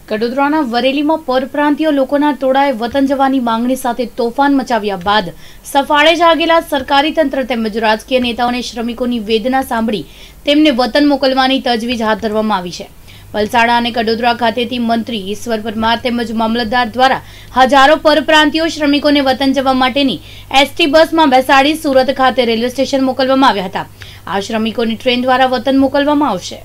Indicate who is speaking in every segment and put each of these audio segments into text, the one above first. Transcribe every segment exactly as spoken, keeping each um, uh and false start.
Speaker 1: કડોદરાના વરેલીમાં પરપ્રાંતીય લોકોના ટોળાએ વતન જવાની માંગણી સાથે તોફાન મચાવ્યા બાદ સફાળે જાગેલા સરકારી તંત્ર તેમજ રાજકીય નેતાઓને શ્રમિકોની વેદના સાંભળી તેમને વતન મોકલવાની તજવીજ હાથ ધરવામાં આવી છે। વલસાડ અને કડોદરા ખાતેથી મંત્રી ઈશ્વર પરમાર તેમજ મામલતદાર દ્વારા હજારો પરપ્રાંતીય શ્રમિકોને વતન જવા માટેની એસટી બસમાં બેસાડી સુરત ખાતે રેલવે સ્ટેશન મોકલવામાં આવ્યા હતા। આ શ્રમિકોને ટ્રેન દ્વારા વતન મોકલવામાં આવશે।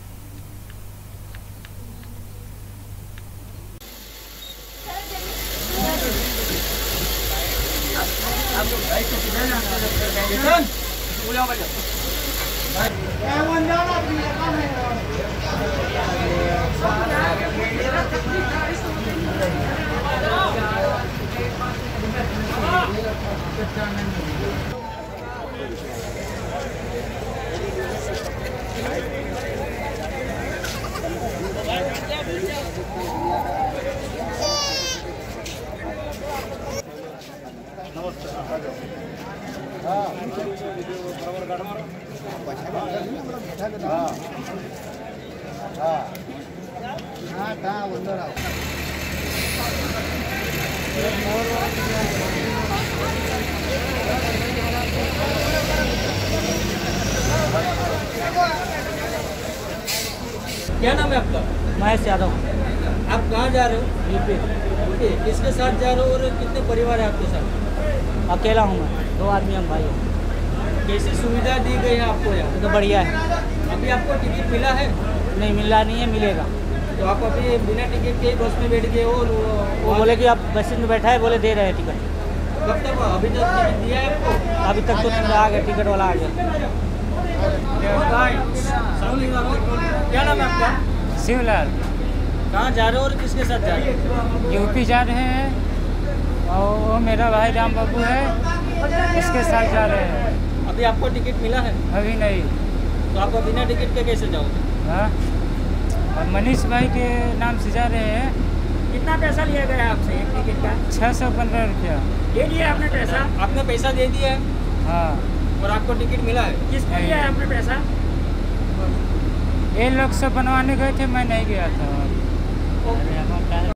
Speaker 2: क्या नाम है आपका?
Speaker 3: महेश यादव।
Speaker 2: आप कहाँ जा रहे हो?
Speaker 3: यूपी।
Speaker 2: यूपी। किसके साथ जा रहे हो और कितने परिवार है आपके साथ?
Speaker 3: अकेला हूँ मैं, दो आदमी हम भाई हैं।
Speaker 2: कैसी सुविधा दी गई है आपको यहाँ?
Speaker 3: तो बढ़िया है।
Speaker 2: अभी आपको टिकट मिला है?
Speaker 3: नहीं मिला नहीं है, मिलेगा।
Speaker 2: तो आप अभी बिना टिकट के बस में बैठ गए हो और
Speaker 3: वो बोले कि आप बस में बैठा है, बोले दे रहे हैं टिकट।
Speaker 2: कब तक अभी तक टिकट दिया है आपको?
Speaker 3: अभी तक तो आ गया, टिकट वाला आ गया।
Speaker 2: क्या नाम है आपका?
Speaker 4: शिवलाल।
Speaker 2: कहाँ जा रहे हो और किसके साथ जा रहे हो?
Speaker 4: यूपी जा रहे हैं और वो मेरा भाई राम बाबू है, इसके साथ जा रहे हैं।
Speaker 2: अभी आपको टिकट मिला है?
Speaker 4: अभी नहीं।
Speaker 2: तो आप बिना टिकट के कैसे जाओगे?
Speaker 4: हाँ, और मनीष भाई के नाम से जा रहे हैं।
Speaker 2: कितना पैसा लिया गया आपसे एक टिकट का?
Speaker 4: छः सौ पंद्रह रुपया
Speaker 2: दे दिया आपने पैसा? आपने पैसा दे दिया है?
Speaker 4: हाँ।
Speaker 2: और आपको टिकट मिला है? किसने दिया है आपने पैसा?
Speaker 4: ये लोग सब बनवाने गए थे, मैं नहीं गया था।